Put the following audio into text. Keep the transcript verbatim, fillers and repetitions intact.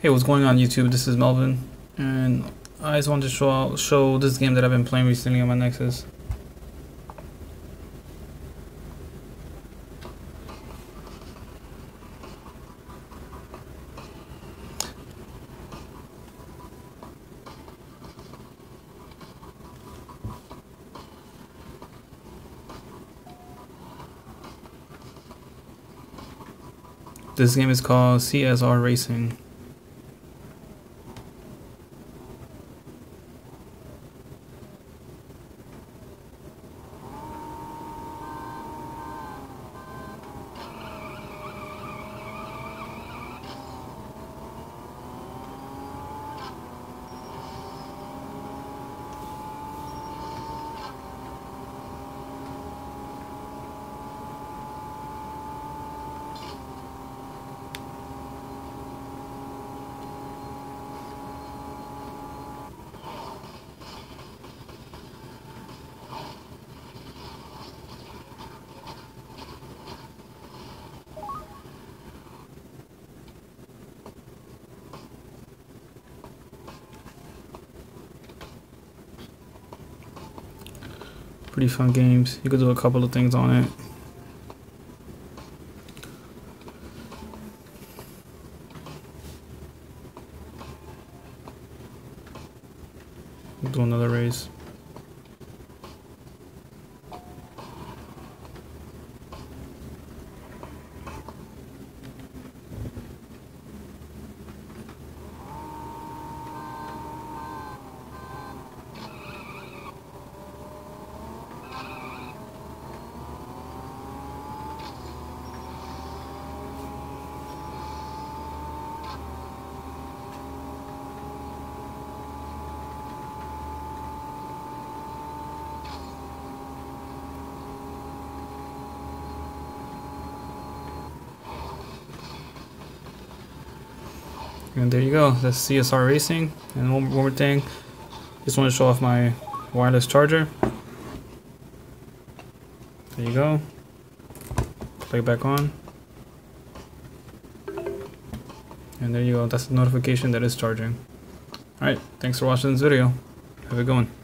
Hey, what's going on YouTube? This is Melvin, and I just wanted to show show this game that I've been playing recently on my Nexus. This game is called C S R Racing. Pretty fun games. You could do a couple of things on it. Do another race. And there you go, that's C S R Racing. And one, one more thing, just want to show off my wireless charger. There you go. Plug it back on. And there you go, that's the notification that it's charging. Alright, thanks for watching this video. Have a good one.